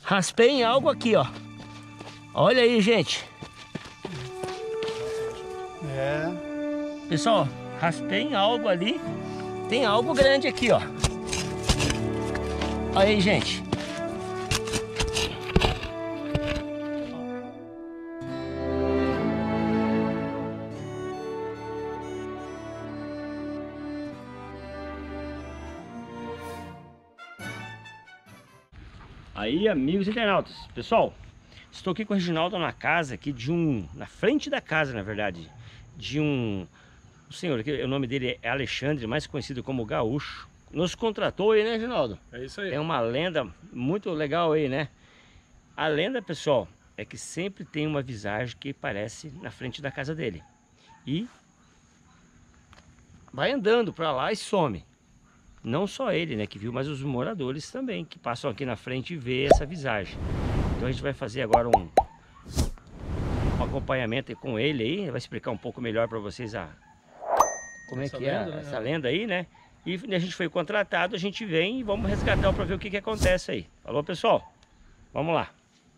raspei em algo aqui, ó. Olha aí, gente. Pessoal, raspei em algo ali. Tem algo grande aqui, ó. Olha aí, gente. Aí, amigos internautas, pessoal, estou aqui com o Reginaldo na casa aqui na frente da casa, na verdade, de um senhor, que o nome dele é Alexandre, mais conhecido como Gaúcho. Nos contratou aí, né, Reginaldo? É isso aí. É uma lenda muito legal aí, né? A lenda, pessoal, é que sempre tem uma visagem que aparece na frente da casa dele. E vai andando pra lá e some. Não só ele, né, que viu, mas os moradores também, que passam aqui na frente e vê essa visagem. Então a gente vai fazer agora um acompanhamento com ele aí. Ele vai explicar um pouco melhor para vocês como é que é essa lenda aí, né? E a gente foi contratado, a gente vem e vamos resgatar para ver o que acontece aí. Falou, pessoal? Vamos lá.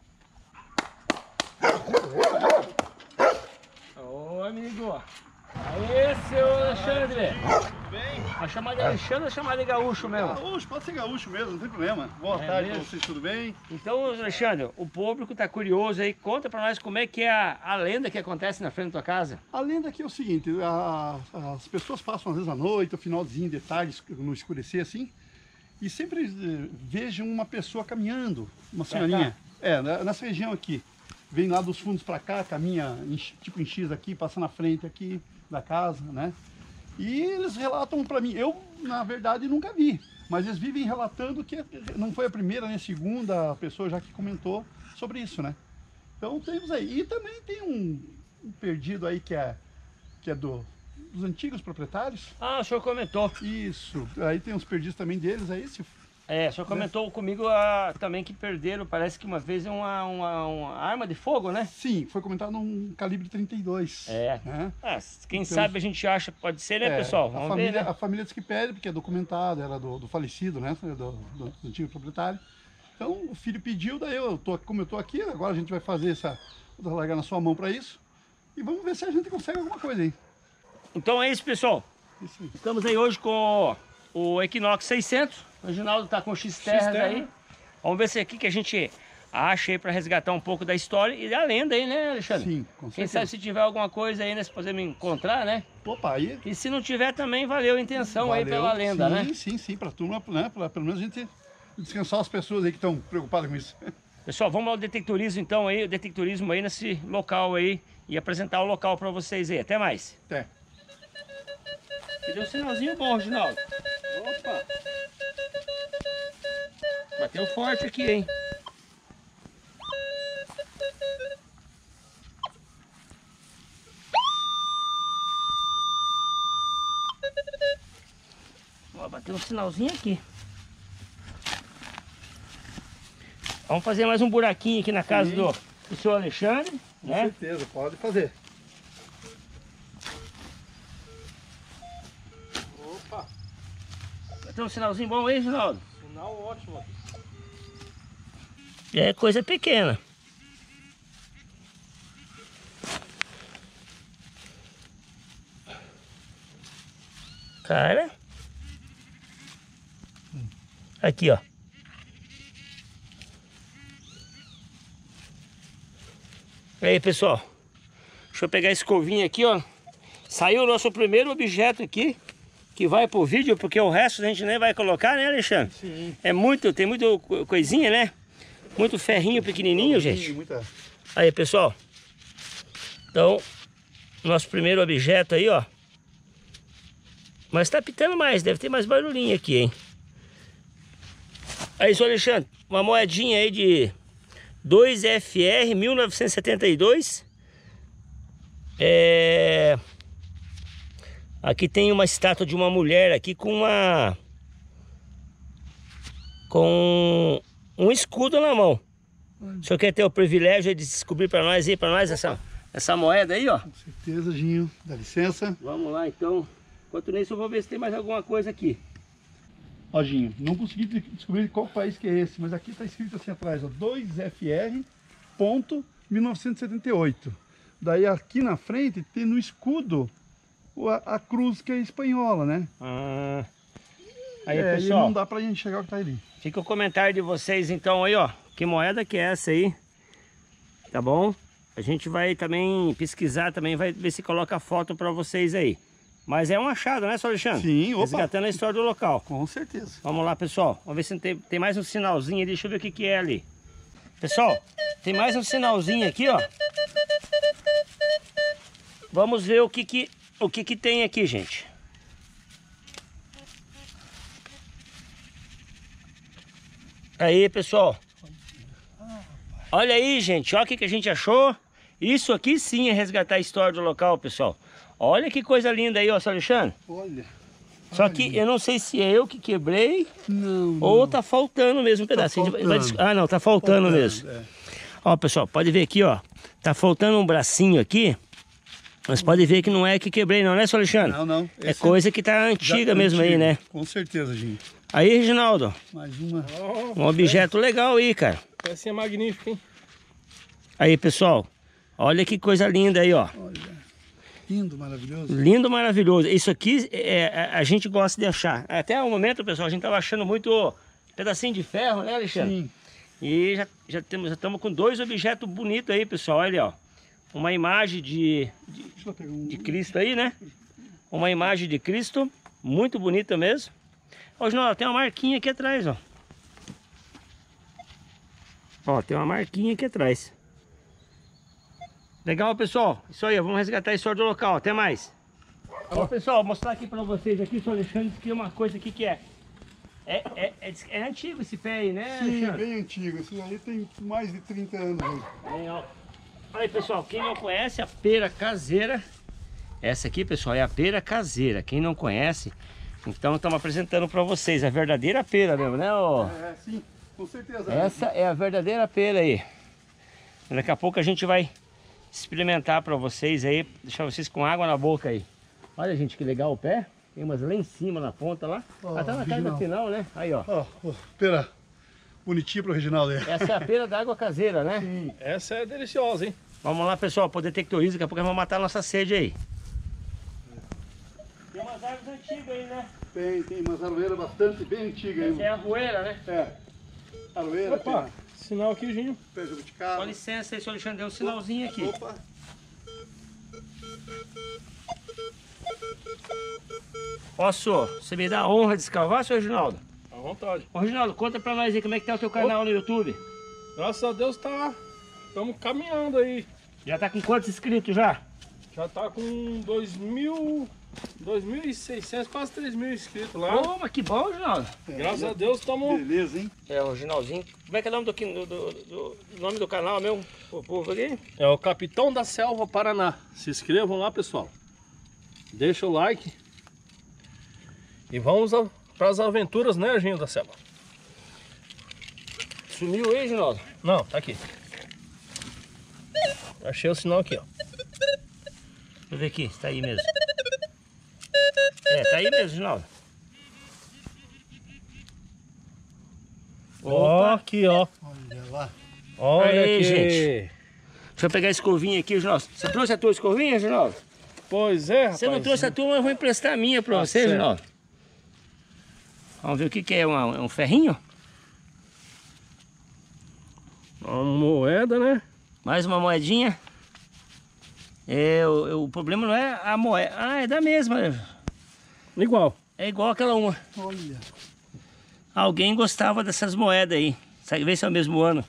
Ô, amigo. Aê, seu Alexandre. Tudo bem? A chamada de Alexandre ou a chamada de Gaúcho mesmo? Gaúcho, pode ser Gaúcho mesmo, não tem problema. Boa tarde pra vocês, tudo bem? Então, Alexandre, o público tá curioso aí. Conta pra nós como é que é a lenda que acontece na frente da tua casa. A lenda aqui é o seguinte, as pessoas passam às vezes à noite, ao finalzinho de tarde, no escurecer assim, e sempre vejam uma pessoa caminhando, uma senhorinha. Nessa região aqui. Vem lá dos fundos pra cá, caminha tipo em X aqui, passa na frente aqui da casa, né? E eles relatam para mim, eu na verdade nunca vi, mas eles vivem relatando que não foi a primeira nem a segunda pessoa já que comentou sobre isso, né? Então temos aí, e também tem um perdido aí que é dos antigos proprietários. Ah, o senhor comentou. Isso, aí tem uns perdidos também deles aí, o senhor comentou comigo também que perderam, parece que uma vez uma arma de fogo, né? Sim, foi comentado num calibre 32. Né? Quem sabe a gente acha, pode ser, né, pessoal? Vamos ver, né? A família diz que pede, porque é documentado, era do falecido, né? Do antigo proprietário. Então o filho pediu, daí como eu tô aqui, agora a gente vai fazer vou largar na sua mão para isso. E vamos ver se a gente consegue alguma coisa aí. Então é isso, pessoal. Isso aí. Estamos aí hoje com o Equinox 600. O Reginaldo tá com o X-Terra aí. Vamos ver se é aqui que a gente acha aí para resgatar um pouco da história e da lenda aí, né, Alexandre? Sim, com certeza. Quem sabe se tiver alguma coisa aí, né, se poder me encontrar, né? Opa, aí... E se não tiver também, valeu a intenção aí pela lenda, sim, né? Sim, para a turma, né? Pelo menos a gente descansar as pessoas aí que estão preocupadas com isso. Pessoal, vamos ao detectorismo então aí, o detectorismo aí nesse local aí e apresentar o local para vocês aí. Até mais. Até. E deu um sinalzinho bom, Reginaldo. Opa! Bateu forte aqui, hein? Ó, bateu um sinalzinho aqui. Vamos fazer mais um buraquinho aqui na casa do senhor Alexandre, né? Com certeza, pode fazer. Opa! Bateu um sinalzinho bom aí, Reginaldo? Sinal ótimo aqui. É coisa pequena. Cara. Aqui, ó. Aí, pessoal. Deixa eu pegar a escovinha aqui, ó. Saiu o nosso primeiro objeto aqui, que vai pro vídeo, porque o resto a gente nem vai colocar, né, Alexandre? Sim. Tem muito coisinha, né? Muito ferrinho pequenininho, gente. Muita... Aí, pessoal. Então, nosso primeiro objeto aí, ó. Mas tá pitando mais, deve ter mais barulhinho aqui, hein? Aí, senhor Alexandre, uma moedinha aí de 2FR 1972. Aqui tem uma estátua de uma mulher aqui com um escudo na mão. O senhor quer ter o privilégio de descobrir para nós aí, essa moeda aí, ó? Com certeza, Ginho. Dá licença. Vamos lá, então. Enquanto nisso, eu vou ver se tem mais alguma coisa aqui. Ó, Ginho, não consegui descobrir qual país que é esse, mas aqui está escrito assim atrás, ó, 2FR.1978. Daí aqui na frente tem no escudo a cruz que é espanhola, né? Ah. Aí, E pessoal, não dá pra gente enxergar o que tá ali. fica o comentário de vocês então aí, ó. Que moeda que é essa aí? Tá bom? A gente vai também pesquisar, também vai ver se coloca foto pra vocês aí. Mas é um achado, né, Sr. Alexandre? Sim, opa. Resgatando a história do local. Com certeza. Vamos lá, pessoal. Vamos ver se tem mais um sinalzinho ali. Deixa eu ver o que é ali. Pessoal, tem mais um sinalzinho aqui, ó. Vamos ver o que tem aqui, gente. Aí, pessoal. Olha aí, gente. Olha o que a gente achou. Isso aqui sim é resgatar a história do local, pessoal. Olha que coisa linda aí, ó, Sr. Alexandre. Olha. Só que eu não sei se é eu que quebrei Não, ou tá faltando mesmo um pedacinho. faltando. Ah, não, tá faltando mesmo. É. Ó, pessoal, pode ver aqui, ó. Tá faltando um bracinho aqui. Mas pode ver que não é que quebrei não, né, Sr. Alexandre? Não, não. É Esse coisa que tá antiga mesmo aí, né? Com certeza, gente. Aí, Reginaldo, Mais uma. um objeto legal aí, cara. Pecinha magnífica, hein? Aí, pessoal, olha que coisa linda aí, ó. Olha. Lindo, maravilhoso. Lindo, maravilhoso. Isso aqui a gente gosta de achar. Até o momento, pessoal, a gente tava achando muito pedacinho de ferro, né, Alexandre? Sim. E já estamos com dois objetos bonitos aí, pessoal. Olha, ó. Uma imagem Deixa eu pegar um. de Cristo aí, né? Uma imagem de Cristo, muito bonita mesmo. Hoje não, tem uma marquinha aqui atrás, ó. Ó, tem uma marquinha aqui atrás. Legal, pessoal. Isso aí, vamos resgatar a história do local. Até mais. Ó, pessoal, vou mostrar aqui pra vocês aqui, Sr. Alexandre, disse que é uma coisa aqui que é antigo esse pé aí, né, Sim, Alexandre? bem antigo. Esse aí tem mais de 30 anos. Aí. Bem, ó. Aí, pessoal, quem não conhece a pera caseira, essa aqui, pessoal, é a pera caseira. Quem não conhece, então estamos apresentando para vocês a verdadeira pera mesmo, né? Ó? É, sim, com certeza. Essa é a verdadeira pera aí. Daqui a pouco a gente vai experimentar para vocês aí, deixar vocês com água na boca aí. Olha, gente, que legal o pé. Tem umas lá em cima, na ponta lá. Ó, Até na carga final, né? Aí, ó. Ó, pera. Bonitinho pro Reginaldo aí. Essa é a pera da água caseira, né? Sim. Essa é deliciosa, hein? Vamos lá, pessoal, pro detectorismo, daqui a pouco nós vamos matar a nossa sede aí. Tem umas árvores antigas aí, né? Tem umas aroeiras bastante bem antigas aí. Essa é a arvoeira, né? É. Aroeira, Opa, tem sinal aqui, Ginho. pé jabuticaba. Com licença aí, Sr. Alexandre, deu um sinalzinho aqui. Opa. Ó, senhor, você me dá a honra de escavar, Sr. Reginaldo? À vontade. Ô, Reginaldo, conta pra nós aí como é que tá o teu canal no YouTube. Graças a Deus estamos caminhando aí. Já tá com quantos inscritos já? Já tá com 2.600, quase 3.000 inscritos lá. Ô, mas que bom, Reginaldo. Graças a Deus estamos... Beleza, hein? É, o Reginaldinho. Como é que é o nome do nome do canal mesmo? O povo aqui? É o Capitão da Selva Paraná. Se inscrevam lá, pessoal. Deixa o like. E vamos para as aventuras, né, Ginho da Selva? Sumiu aí, Reginaldo? Não, tá aqui. Achei o sinal aqui, ó. Deixa eu ver aqui, se tá aí mesmo. É, tá aí mesmo, Reginaldo. Ó, aqui, ó. Olha lá. Olha Aí, aqui. gente. Deixa eu pegar a escovinha aqui, Reginaldo. Você trouxe a tua escovinha, Reginaldo? Pois é, rapaz. Você não trouxe a tua, mas eu vou emprestar a minha pra Tá você, certo. Reginaldo. Vamos ver o que é, um ferrinho? Uma moeda, né? Mais uma moedinha. O problema não é a moeda. Ah, é da mesma. Igual. É igual aquela uma. Olha. Alguém gostava dessas moedas aí. Vê se é o mesmo ano.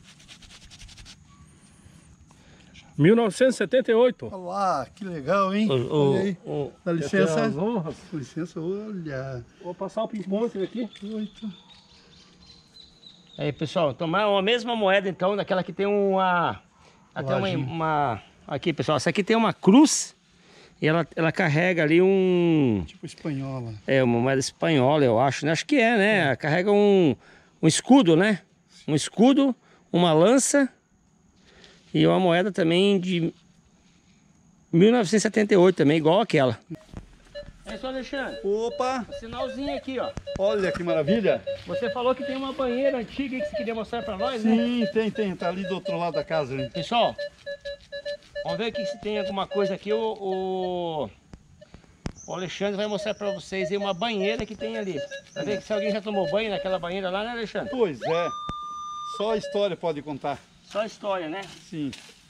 1978. Olha lá, que legal, hein? O- Olha aí. Dá Licença. licença. As honras. Com licença, olha. Vou passar o ping-pong aqui. 8. Aí, pessoal, tomar uma mesma moeda então, daquela que tem uma... Até Lojinha. uma... Aqui, pessoal, essa aqui tem uma cruz e ela carrega ali um... Tipo espanhola. É, uma moeda espanhola, eu acho, né? Acho que é, né? Ela carrega um escudo, né? Um escudo, uma lança e uma moeda também de 1978 também, igual aquela. Pessoal Alexandre, Opa, um sinalzinho aqui, ó. olha que maravilha. Você falou que tem uma banheira antiga aí que você queria mostrar pra nós, né? Sim, tem, tá ali do outro lado da casa. Hein? Pessoal, vamos ver aqui se tem alguma coisa aqui. O Alexandre vai mostrar pra vocês aí uma banheira que tem ali. Pra ver se alguém já tomou banho naquela banheira lá, né, Alexandre? Pois é, só a história pode contar. Só história, né? Sim.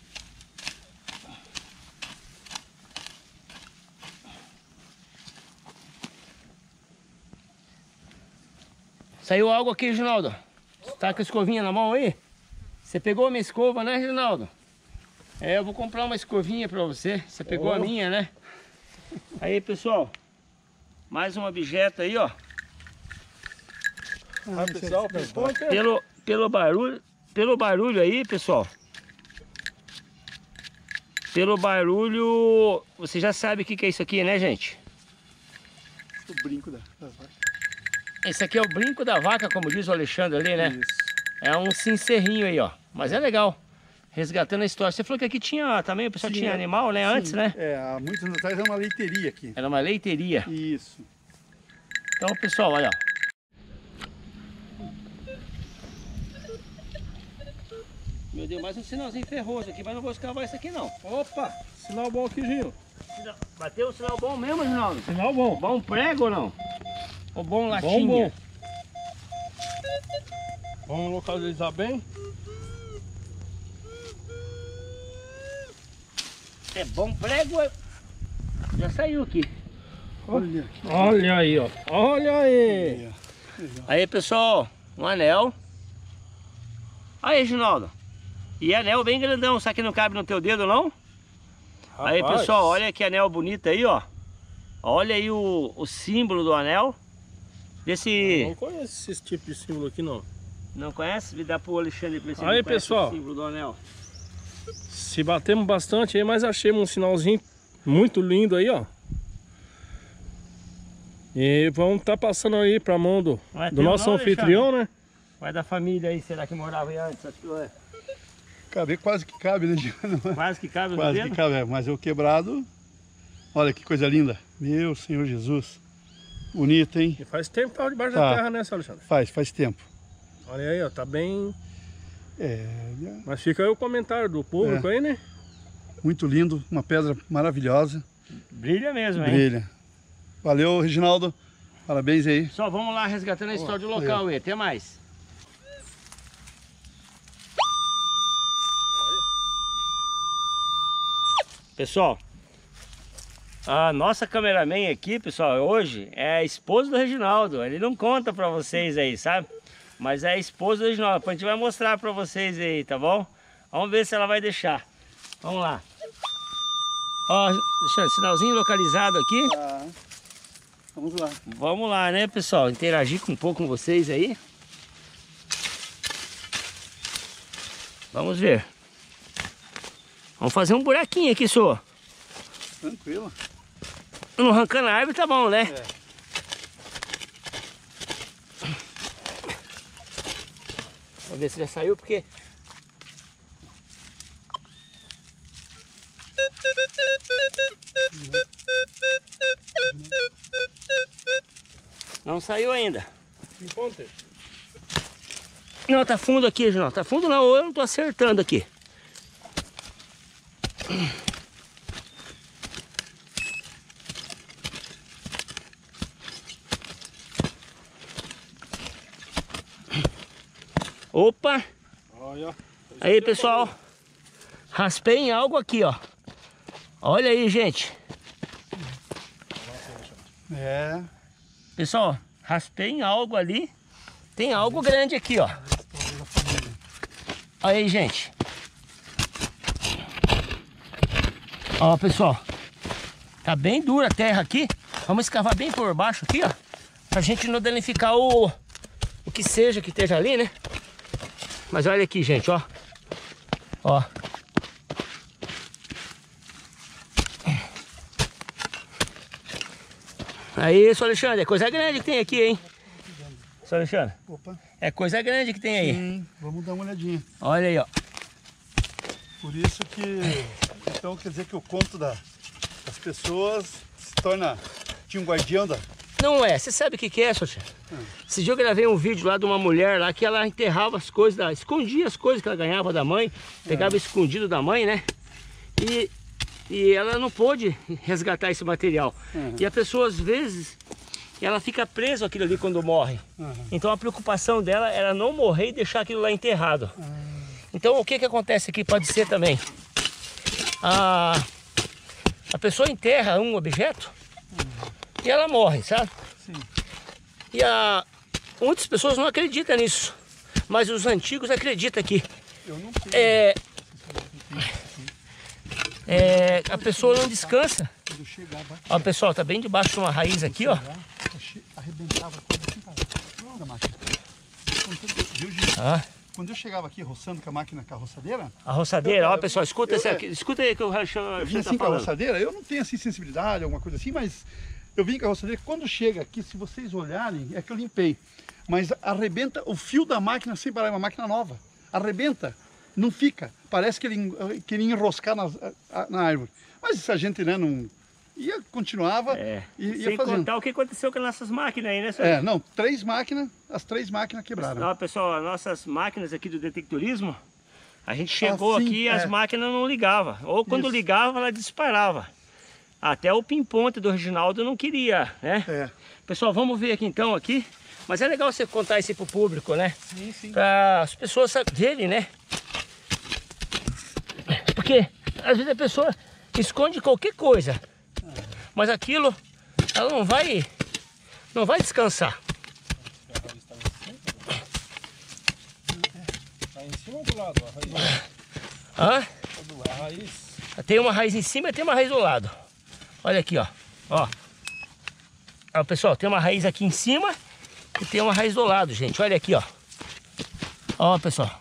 Saiu algo aqui, Reginaldo. Você tá com a escovinha na mão aí? Você pegou a minha escova, né, Reginaldo? É, eu vou comprar uma escovinha pra você. Você pegou a minha, né? Aí, pessoal. Mais um objeto aí, ó. Pessoal, Pelo barulho aí, pessoal. Pelo barulho, você já sabe o que é isso aqui, né, gente? O brinco da vaca. Esse aqui é o brinco da vaca, como diz o Alexandre ali, né? Isso. É um cincerrinho aí, ó. Mas é legal. Resgatando a história. Você falou que aqui tinha também, o pessoal Sim, tinha animal, né? Sim, Antes, né? É, há muitos anos atrás era uma leiteria aqui. Era uma leiteria. Isso. Então, pessoal, olha, ó. Meu Deus, mais um sinalzinho ferroso aqui, mas não vou escavar isso aqui não. Opa, sinal bom aqui, Ginho. Bateu um sinal bom mesmo, Reginaldo? Sinal bom. Bom prego ou não? Ou bom latinha? Bom. Vamos localizar bem. É bom prego? Já saiu aqui. Olha. Olha aí, ó. Olha aí. Aí, pessoal, um anel. Aí, Reginaldo. E anel bem grandão, sabe que não cabe no teu dedo, não? Rapaz. Aí, pessoal, olha que anel bonito aí, ó. Olha aí o símbolo do anel. Eu não conheço esse tipo de símbolo aqui, não. Não conhece? Me dá pro Alexandre pra ver se Aí, ele conhece pessoal. o símbolo do anel. Se batemos bastante aí, mas achei um sinalzinho muito lindo aí, ó. E vamos estar passando aí pra mão do nosso anfitrião, né? Vai da família aí, será que morava aí antes? Acho que é. Cabe, quase que cabe, né? Quase que cabe no Quase dedo? que cabe, mas o quebrado. Olha que coisa linda. Meu Senhor Jesus. Bonito, hein? E faz tempo que tá debaixo Tá. da terra, né, seu Alexandre? Faz tempo. Olha aí, ó, tá bem... É, Mas fica aí o comentário do público aí, né? muito lindo, uma pedra maravilhosa. Brilha mesmo, hein? Brilha. Valeu, Reginaldo. Parabéns aí. Só vamos lá resgatando a história do local aí. Até mais. Pessoal, a nossa cameraman aqui, pessoal, hoje é a esposa do Reginaldo. Ele não conta pra vocês aí, sabe? Mas é a esposa do Reginaldo. A gente vai mostrar pra vocês aí, tá bom? Vamos ver se ela vai deixar. Vamos lá. Ó, deixa sinalzinho localizado aqui. Tá. Vamos lá. Vamos lá, né, pessoal? Interagir um pouco com vocês aí. Vamos ver. Vamos fazer um buraquinho aqui, só. Tranquilo. Não arrancando a árvore, tá bom, né? É. Vamos ver se já saiu, porque... Não saiu ainda. Encontre. Não, tá fundo aqui, Reginaldo. Tá fundo não, eu não tô acertando aqui. Opa! Olha. Aí, pessoal. Raspei em algo aqui, ó. Olha aí, gente. É. Pessoal, raspei em algo ali. Tem algo grande aqui, ó. Olha aí, gente. Ó, pessoal. Tá bem dura a terra aqui. Vamos escavar bem por baixo aqui, ó. Pra gente não danificar o que seja que esteja ali, né? Mas olha aqui, gente, ó. Ó. Aí, seu Alexandre, é coisa grande que tem aqui, hein? Seu Alexandre, Opa. é coisa grande que tem aí. Sim, vamos dar uma olhadinha. Olha aí, ó. Por isso que, então quer dizer que o conto das pessoas se torna Tinha um guardião da... Não é, você sabe o que é, Sotia? Esse dia eu gravei um vídeo lá de uma mulher lá que ela enterrava as coisas, escondia as coisas que ela ganhava da mãe, pegava escondido da mãe, né? E ela não pôde resgatar esse material. E a pessoa, às vezes, ela fica presa aquilo ali quando morre. Então a preocupação dela era não morrer e deixar aquilo lá enterrado. Então o que acontece aqui pode ser também? A pessoa enterra um objeto e ela morre, sabe? Sim. E muitas pessoas não acreditam nisso, mas os antigos acreditam que Eu não tenho. A pessoa não descansa. Quando chegava... Ó, pessoal, tá bem debaixo de uma raiz aqui, ó. Arrebentava coisa assim, cara. Não, da máquina. Viu, Gil? Quando eu chegava aqui roçando com a máquina, com a roçadeira... A roçadeira, ó, pessoal, escuta aí que o eu vim assim com a roçadeira, eu não tenho assim sensibilidade, alguma coisa assim, mas eu vim com a roçadeira, quando chega aqui, se vocês olharem, é que eu limpei, mas arrebenta o fio da máquina sem parar, é uma máquina nova, arrebenta, não fica, parece que ele queria enroscar na árvore, mas se a gente, né, não... continuava e ia sem fazendo. contar o que aconteceu com as nossas máquinas aí, né, senhor? Não, as três máquinas quebraram. Não, pessoal, as nossas máquinas aqui do detectorismo, a gente chegou aqui e as máquinas não ligavam. Ou quando ligava, ela disparava. Até o pimponte do Reginaldo não queria, né? Pessoal, vamos ver aqui então, aqui. Mas é legal você contar isso pro público, né? Sim. Para as pessoas verem, né? Porque às vezes a pessoa esconde qualquer coisa. Mas aquilo, ela não vai descansar. Tá em cima ou do lado? A raiz. A raiz. Tem uma raiz em cima e tem uma raiz do lado. Olha aqui, ó. Ó, pessoal, tem uma raiz aqui em cima e tem uma raiz do lado, gente. Olha aqui, ó. Ó, pessoal.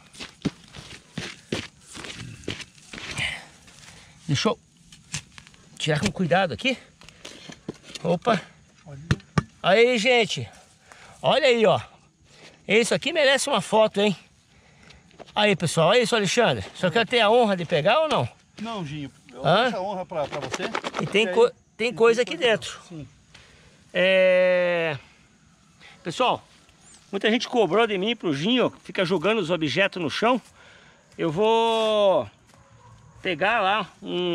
Deixa eu tirar com cuidado aqui. Opa. Aí, gente. Olha aí, ó. Isso aqui merece uma foto, hein? Aí, pessoal. Olha isso, Alexandre. O senhor quer ter a honra de pegar ou não? Não, Ginho. Eu deixo a honra pra você. E tem coisa aqui dentro. Sim. Pessoal, muita gente cobrou de mim pro Ginho, fica jogando os objetos no chão. Eu vou pegar lá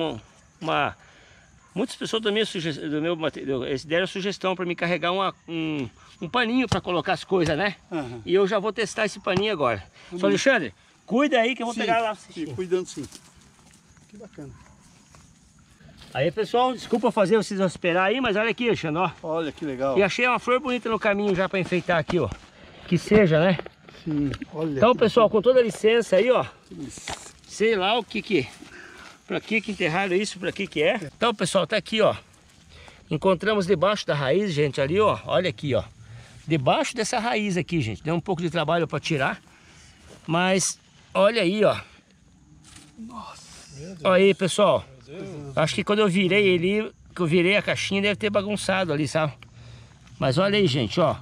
muitas pessoas eles deram sugestão para me carregar um paninho para colocar as coisas, né? E eu já vou testar esse paninho agora. Só Alexandre, cuida aí que eu vou pegar lá. Sim, cuidando sim. Que bacana. Aí, pessoal, desculpa fazer vocês esperar aí, mas olha aqui, Alexandre, ó. Olha que legal. E achei uma flor bonita no caminho já para enfeitar aqui, ó. Que seja, né? Sim, olha. Então, pessoal, com toda licença aí, ó. Sei lá o que pra que enterraram isso, pra que é. Então, pessoal, tá aqui, ó. Encontramos debaixo da raiz, gente, ali, ó. Olha aqui, ó. Debaixo dessa raiz aqui, gente. Deu um pouco de trabalho pra tirar. Mas, olha aí, ó. Nossa. Olha aí, pessoal. Acho que quando eu virei ele, que eu virei a caixinha, deve ter bagunçado ali, sabe? Mas olha aí, gente, ó.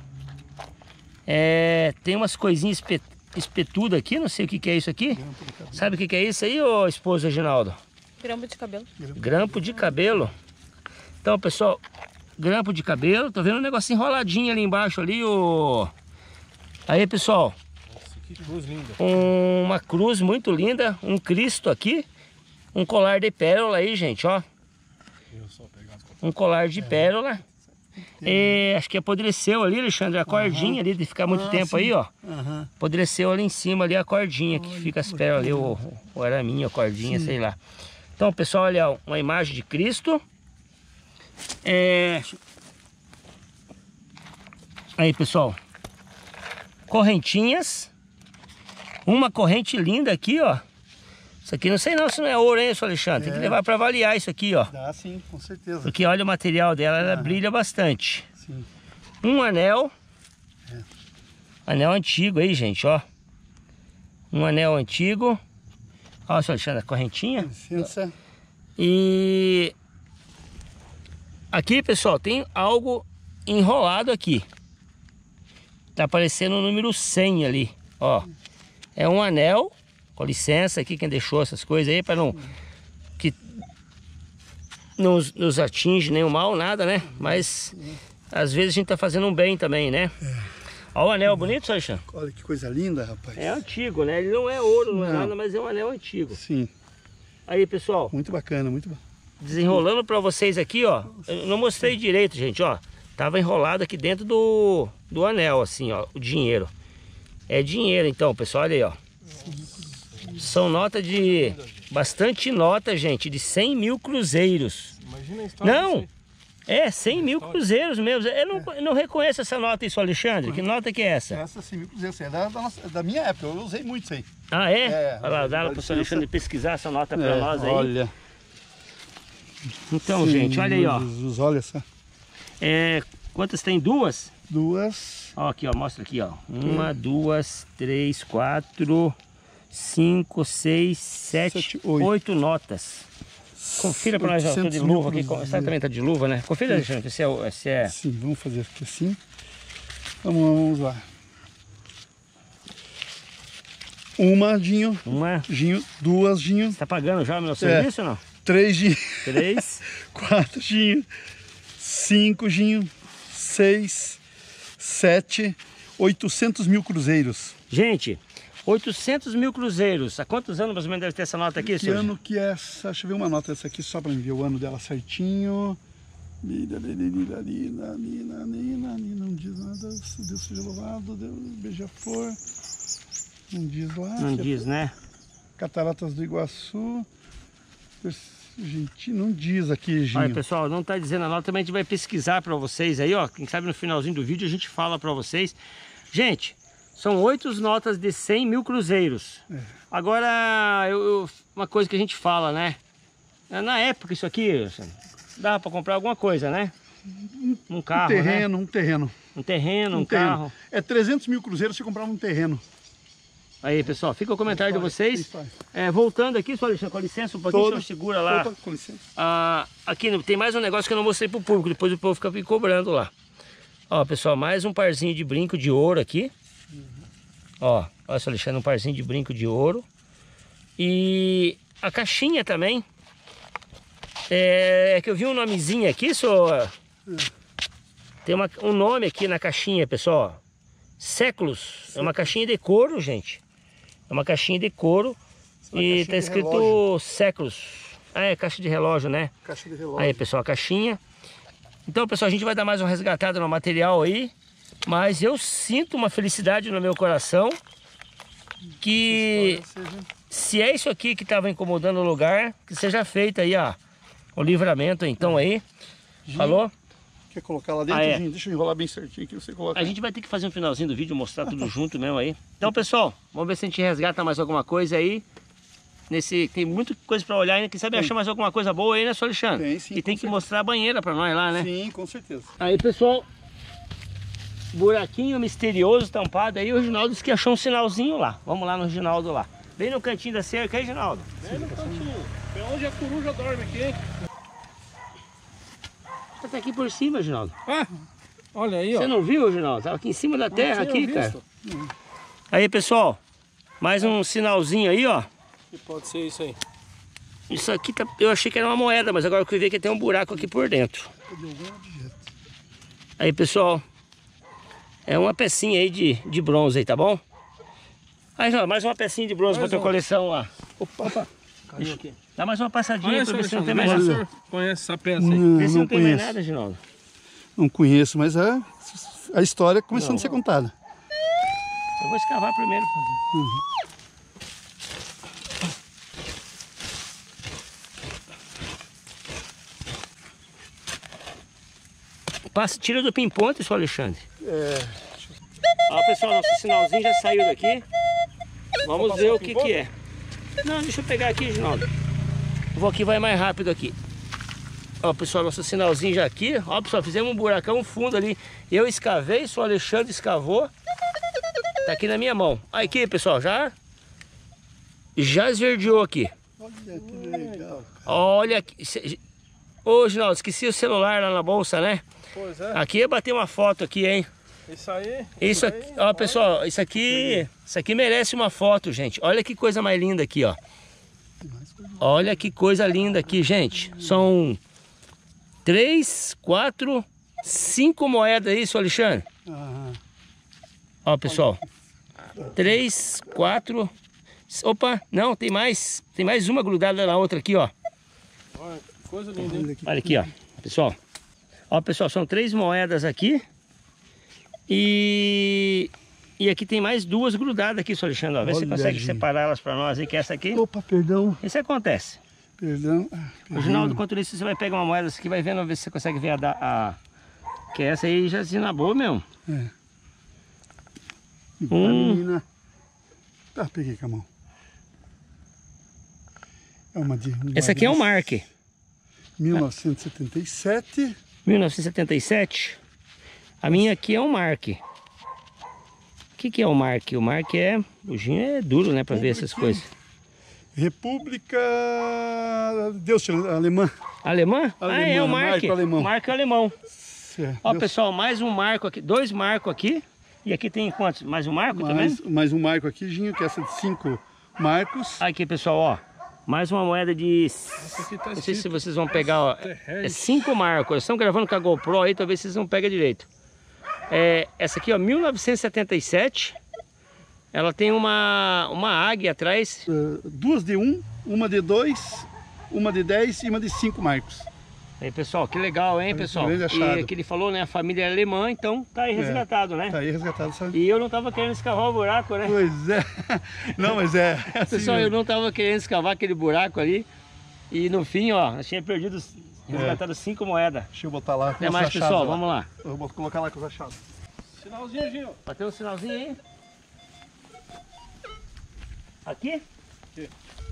Tem umas coisinhas espetudas aqui, não sei o que é isso aqui. Sabe o que é isso aí, ô esposo Reginaldo? Grampo de cabelo. Grampo de cabelo. Então, pessoal, grampo de cabelo. Tô vendo um negócio enroladinho ali embaixo ali, ô. Aí, pessoal. Nossa, que cruz linda. Uma cruz muito linda, um Cristo aqui. Um colar de pérola aí, gente, ó. Um colar de pérola. Acho que apodreceu ali, Alexandre, a cordinha ali, de ficar muito tempo aí, ó. Apodreceu ali em cima ali a cordinha, que fica as pérolas ali, ou araminha, a cordinha, sei lá. Então, pessoal, olha, uma imagem de Cristo. Aí, pessoal. Correntinhas. Uma corrente linda aqui, ó. Isso aqui não sei não se não é ouro, hein, seu Alexandre? Tem que levar para avaliar isso aqui, ó. Dá sim, com certeza. Porque olha o material dela, ela brilha bastante. Sim. Um anel. Anel antigo aí, gente, ó. Um anel antigo. Olha, seu Alexandre, a correntinha. Licença. E aqui, pessoal, tem algo enrolado aqui. Tá aparecendo o número 100 ali, ó. É um anel. Com licença aqui, quem deixou essas coisas aí, para não... nos atinge nenhum mal, nada, né? Mas às vezes a gente tá fazendo um bem também, né? Olha o anel bonito, Alexandre. Olha que coisa linda, rapaz. É antigo, né? Ele não é ouro, não é nada, mas é um anel antigo. Sim. Aí, pessoal. Muito bacana, muito bom. Desenrolando pra vocês aqui, ó. Eu não mostrei direito, gente, ó. Tava enrolado aqui dentro do anel, assim, ó. O dinheiro. É dinheiro, então, pessoal. Olha aí, ó. São nota de... Bastante nota, gente. De 100 mil cruzeiros. Imagina a história. Não! É, 100 mil cruzeiros mesmo. Eu não reconheço essa nota, isso, Alexandre. Que nota que é essa? Essa 100 mil cruzeiros, é da minha época. Eu usei muito isso aí. Ah, é? É, Olha lá, dá para o senhor Alexandre pesquisar essa nota para nós aí. Olha. Então, gente, olha aí, ó. Jesus, olha só. Quantas tem? Duas? Duas. Ó, aqui, ó, mostra aqui, ó. 1, 2, 3, 4, 5, 6, 7, 8 notas. Confira para nós, ó. Tô de luva aqui. Sabe também tá de luva, né? Confira, Alexandre, se é... Sim, vamos fazer aqui assim. Vamos lá. Uma, Dinho. Uma. Dinho. Duas, Dinho. Você tá pagando já o meu serviço ou não? 3, Dinho. 3. 4, Dinho. 5, Dinho. 6, 7, 800 mil cruzeiros. Gente, 800 mil cruzeiros. Há quantos anos mais ou menos deve ter essa nota aqui, Que ano que é essa? Deixa eu ver uma nota dessa aqui só para me ver o ano dela certinho. Não diz nada. Deus seja louvado. Deus beija-flor. Não diz lá. Não diz, né? Cataratas do Iguaçu. Gente, não diz aqui, Ginho. Olha, pessoal, não tá dizendo a nota, também a gente vai pesquisar para vocês aí, ó. Quem sabe no finalzinho do vídeo a gente fala para vocês. Gente, são 8 notas de 100 mil cruzeiros. Agora, uma coisa que a gente fala, né? Na época isso aqui, dava para comprar alguma coisa, né? Um carro, um terreno, né? Um terreno, um carro. É 300 mil cruzeiros se comprava um terreno. Aí, pessoal, fica o comentário de vocês. Voltando aqui, só Alexandre, com licença, um pouquinho, o senhor segura lá. Com licença. Aqui tem mais um negócio que eu não mostrei pro público, depois o povo fica me cobrando lá. Ó, pessoal, mais um parzinho de brinco de ouro aqui. Ó, olha só, Alexandre, um parzinho de brinco de ouro. E a caixinha também. É que eu vi um nomezinho aqui, só. Tem um nome aqui na caixinha, pessoal. Séculos. É uma caixinha de couro, gente. É uma caixinha de couro. E tá escrito séculos. É caixa de relógio, né? Caixa de relógio. Aí, pessoal, a caixinha. Então, pessoal, a gente vai dar mais um resgatado no material aí. Mas eu sinto uma felicidade no meu coração. Que se é isso aqui que estava incomodando o lugar, que seja feito aí, ó. O livramento, então, aí. Falou? Quer colocar lá dentro, Ginho? Deixa eu enrolar bem certinho aqui, você coloca. A gente vai ter que fazer um finalzinho do vídeo, mostrar tudo junto mesmo aí. Então, pessoal, vamos ver se a gente resgata mais alguma coisa aí. Tem muita coisa para olhar ainda. Quem sabe achar mais alguma coisa boa aí, né, senhor Alexandre? Tem, sim. E tem que mostrar a banheira para nós lá, né? Sim, com certeza. Aí, pessoal, buraquinho misterioso tampado aí. O Reginaldo disse que achou um sinalzinho lá. Vamos lá no Reginaldo lá. Bem no cantinho da cerca aí, Reginaldo. Bem no cantinho. É onde a coruja dorme aqui, hein? Tá aqui por cima, Reginaldo. Olha aí, ó. Você não viu, Reginaldo? Tava aqui em cima da terra, aqui, cara. Visto. Aí, pessoal, mais um sinalzinho aí, ó. Que pode ser isso aí. Isso aqui, eu achei que era uma moeda, mas agora eu fui ver que tem um buraco aqui por dentro. Aí, pessoal, é uma pecinha aí de bronze aí, tá bom? Aí, Reginaldo, mais uma pecinha de bronze pra tua coleção lá. Opa. Caiu aqui. Dá mais uma passadinha Olha, pra ver se não tem Alexandre, mais vê se o nada. senhor conhece essa peça aí. Vê se não tem conheço. mais nada, Reginaldo. Não conheço, mas a história começando a ser contada. Eu vou escavar primeiro. Tira do pinponte, seu Alexandre. Ó, pessoal, nosso sinalzinho já saiu daqui. Vamos ver o que é. Não, deixa eu pegar aqui, Reginaldo. Vou aqui, vai mais rápido aqui. Ó, pessoal, nosso sinalzinho já aqui. Ó, pessoal, fizemos um buracão fundo ali. Eu escavei, o Alexandre escavou. Tá aqui na minha mão. Aí, aqui, pessoal, já esverdeou aqui. Olha que legal. Olha aqui. Ô, Reginaldo, esqueci o celular lá na bolsa, né? Pois é. Aqui eu bati uma foto aqui, hein? Isso aí. Isso aqui, ó, pessoal, isso aqui merece uma foto, gente. Olha que coisa mais linda aqui, ó. Olha que coisa linda aqui, gente. São 3, 4, 5 moedas aí, seu Alexandre. Ó, pessoal. 3, 4... Opa, não, tem mais. Tem mais uma grudada na outra aqui, ó. Olha, que coisa linda, hein? Olha aqui, ó, pessoal. Ó, pessoal, são 3 moedas aqui. E aqui tem mais 2 grudadas aqui, seu Alexandre. Ó. Vê se você consegue separar elas para nós aí, que essa aqui... Opa, perdão. Isso acontece. Perdão. Ginaldo, enquanto isso, você vai pegar uma moeda aqui, vai vendo, ver se você consegue ver que essa aí já se boa mesmo. É. Menina. Tá, peguei com a mão. É uma essa aqui é um Mark. 1977. 1977. A minha aqui é um Mark. O que é o Mark? O Mark é... O Ginho é duro, né, pra ver essas coisas. República... Deus, alemã. Alemã? Ah, é o Mark. Marco alemão. Marco alemão. Certo. Ó, pessoal, mais um marco aqui. 2 marcos aqui. E aqui tem quantos? Mais um marco também? Mais um marco aqui, Ginho, que é essa de 5 marcos. Aqui, pessoal, ó. Mais uma moeda de... Tá, não sei se vocês vão pegar, ó. É 5 marcos. Eles estão gravando com a GoPro aí, talvez vocês não peguem direito. Essa aqui, ó, 1977. Ela tem uma águia atrás. 2 de 1, uma de 2, uma de 10 e uma de 5 marcos. Aí, pessoal, que legal, hein, pessoal? E que ele falou, né, a família é alemã, então tá aí resgatado, né? Tá aí resgatado, sabe? E eu não tava querendo escavar o buraco, né? Pois é. Não, mas é assim pessoal, mesmo. eu não tava querendo escavar aquele buraco ali. E no fim, ó, nós tínhamos perdido, resgatado 5 moedas. Deixa eu botar lá com Até os mais, achados pessoal, lá. vamos lá. Eu vou colocar lá com os achados. Sinalzinho, Gil. Bateu um sinalzinho aí. Aqui? Aqui.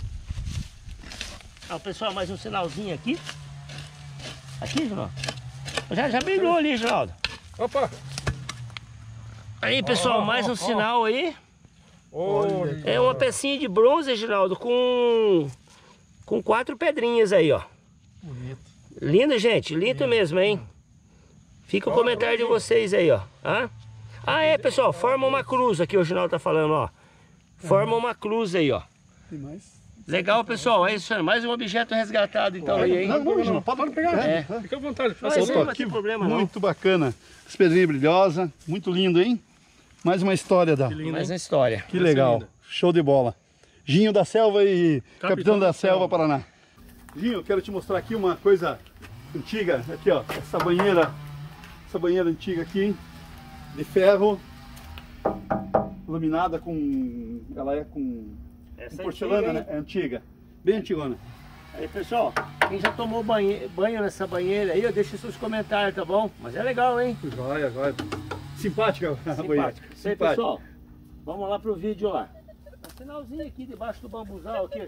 Ó, pessoal, mais um sinalzinho aqui. Aqui, Ginaldo? Já brilhou ali, Ginaldo. Opa! Aí, pessoal, mais um sinal aí. Olha. É uma pecinha de bronze, Ginaldo, com 4 pedrinhas aí, ó. Bonito. Lindo, gente. Lindo mesmo, hein? Fica o comentário de vocês aí, ó. Pessoal, forma uma cruz aqui, o Ginaldo tá falando, ó. Forma uma cruz aí, ó. Tem mais? Legal, pessoal. É isso, mais um objeto resgatado, então, aí, hein? Não, pode pegar. Fica à vontade. Mas Opa, não tem problema, não. Muito bacana. As pedrinhas brilhosas. Muito lindo, hein? Mais uma história da... Mais uma história. Que legal. Show de bola. Ginho da Selva e Capitão da Selva, Paraná. Ginho, eu quero te mostrar aqui uma coisa antiga. Aqui, ó. Essa banheira antiga aqui, de ferro, laminada com... Ela é com porcelana, antiga, né? É antiga. Bem antigona. Aí, pessoal, quem já tomou banho nessa banheira aí, deixa seus comentários, tá bom? Mas é legal, hein? Joia. Simpática a banheira. Isso aí, pessoal. Vamos lá pro vídeo lá. Um sinalzinho aqui debaixo do bambuzal aqui.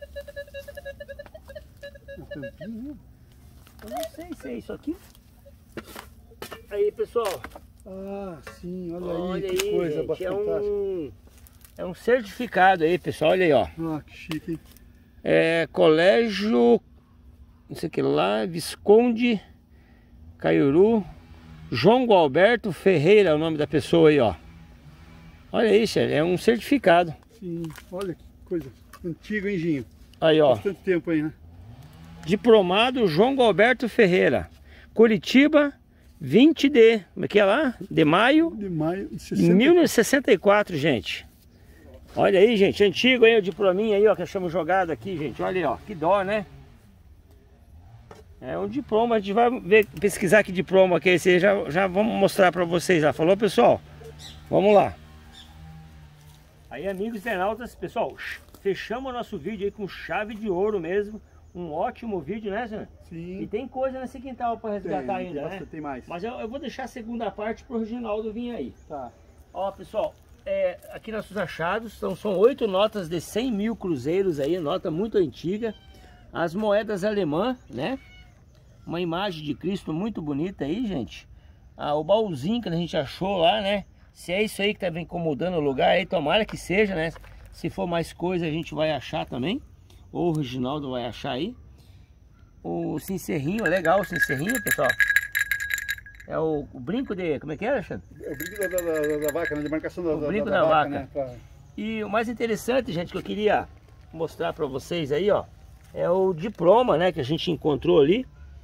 Eu não sei se é isso aqui. Aí, pessoal. Ah, sim, olha Olha aí, que aí, coisa gente, fantástica. é um certificado aí, pessoal, olha aí, ó. Ah, que chique, hein? É Colégio, não sei o que lá, Visconde, Caiuru, João Gualberto Ferreira é o nome da pessoa aí, ó. Olha isso, é um certificado. Sim, olha que coisa antiga, hein, Ginho? Aí, ó. Bastante tempo aí, né? Diplomado João Gualberto Ferreira, Curitiba, 20 de, como é que é lá? De maio De maio de de 1964, gente. Olha aí, gente, antigo aí, o diplominha aí, ó, que achamos jogado aqui, gente. Olha aí, ó, que dó, né? É um diploma, a gente vai pesquisar que diploma que é esse aí, já vamos mostrar pra vocês lá. Falou, pessoal? Vamos lá. Aí, amigos internautas, pessoal, fechamos o nosso vídeo aí com chave de ouro mesmo. Um ótimo vídeo, né, senhor? Sim. E tem coisa nesse quintal para resgatar ainda, né? Tem mais. Mas eu vou deixar a segunda parte pro Reginaldo vir aí. Tá. Ó, pessoal, aqui nossos achados, então são 8 notas de 100 mil cruzeiros aí, nota muito antiga. As moedas alemãs, né? Uma imagem de Cristo muito bonita aí, gente. O baúzinho que a gente achou lá, né? Se é isso aí que tá incomodando o lugar aí, tomara que seja, né? Se for mais coisa a gente vai achar também. Ou o Reginaldo vai achar aí. O cincerrinho, legal o cincerrinho, pessoal. É o brinco de... Como é que é, Alexandre? É o brinco da vaca, né? De marcação da brinco da vaca. Né? E o mais interessante, gente, que eu queria mostrar para vocês aí, ó, é o diploma, né, que a gente encontrou ali.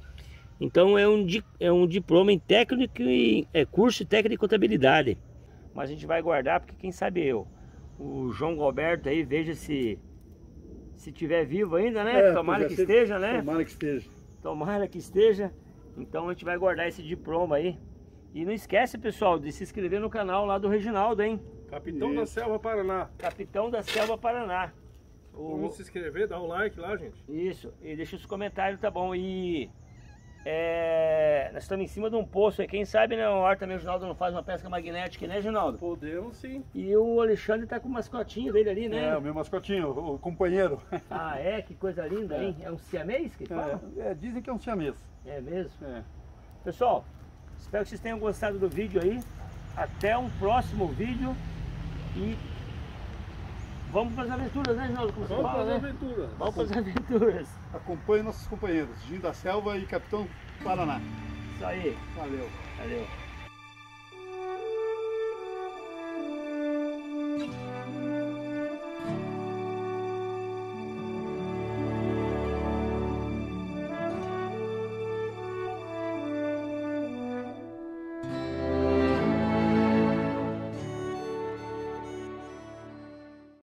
Então é um diploma em técnico e curso de técnico e contabilidade. Mas a gente vai guardar porque quem sabe o João Roberto aí, veja se tiver vivo ainda, né? Tomara que esteja, né? Tomara que esteja. Tomara que esteja. Então a gente vai guardar esse diploma aí. E não esquece, pessoal, de se inscrever no canal lá do Reginaldo, hein? Capitão da Selva Paraná. Capitão da Selva Paraná. Vamos se inscrever, dá o like lá, gente. Isso, e deixa os comentários, tá bom? E nós estamos em cima de um poço aí, quem sabe, né? Uma hora também o Reginaldo não faz uma pesca magnética, né, Reginaldo? Podemos sim. E o Alexandre tá com o mascotinho dele ali, né? É, o meu mascotinho, o companheiro. Ah, que coisa linda, hein? É um siamês que fala? Dizem que é um siamês. É mesmo? É. Pessoal, espero que vocês tenham gostado do vídeo aí. Até um próximo vídeo. E vamos para as aventuras, né, Reginaldo? Como você Vamos fala, para as né? aventuras. Vamos para as aventuras. Acompanhe nossos companheiros, Ginho da Selva e Capitão Paraná. Isso aí. Valeu. Valeu.